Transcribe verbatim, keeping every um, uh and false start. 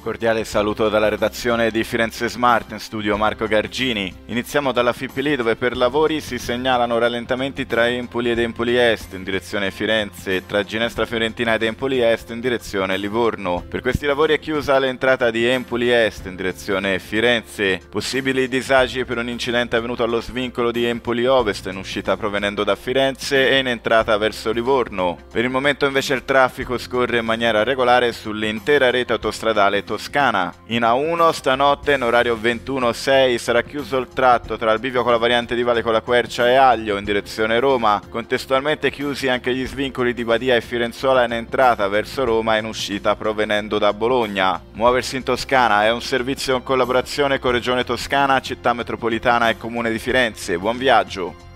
Cordiale saluto dalla redazione di Firenze Smart, in studio Marco Gargini. Iniziamo dalla Fipili, dove per lavori si segnalano rallentamenti tra Empoli ed Empoli Est in direzione Firenze e tra Ginestra Fiorentina ed Empoli Est in direzione Livorno. Per questi lavori è chiusa l'entrata di Empoli Est in direzione Firenze. Possibili disagi per un incidente avvenuto allo svincolo di Empoli Ovest in uscita provenendo da Firenze e in entrata verso Livorno. Per il momento invece il traffico scorre in maniera regolare sull'intera rete autostradale toscana. In A uno stanotte in orario ventuno sei sarà chiuso il tratto tra il bivio con la variante di Valle con la Quercia e Aglio in direzione Roma, contestualmente chiusi anche gli svincoli di Badia e Firenzuola in entrata verso Roma e in uscita provenendo da Bologna. Muoversi in Toscana è un servizio in collaborazione con Regione Toscana, Città Metropolitana e Comune di Firenze. Buon viaggio!